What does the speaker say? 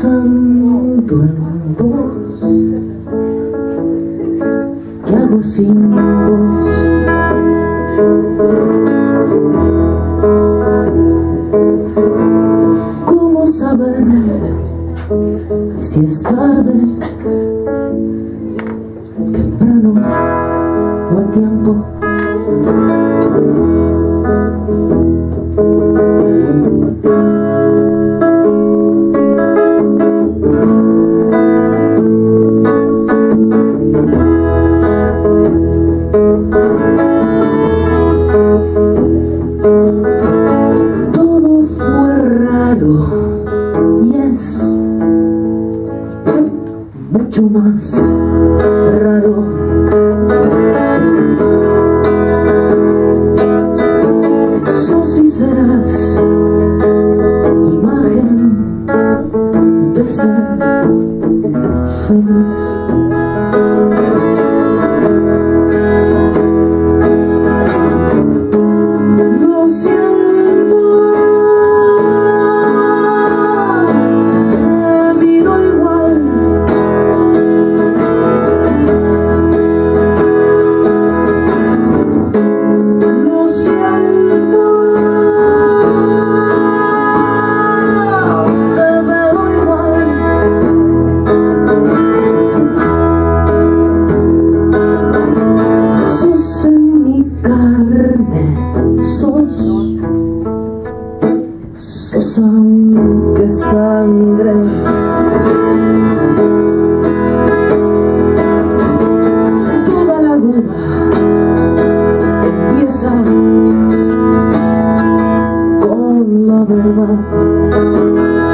pensando en vos. ¿Qué hago sin vos? ¿Cómo saber si es tarde, temprano o a tiempo? Todo fue raro y es mucho más raro. Sos y serás imagen de ser feliz. Lo siento, te miro igual. Lo siento, te veo igual. Sos en mi carne, sos aunque sangre. Toda la duda empieza con la verdad.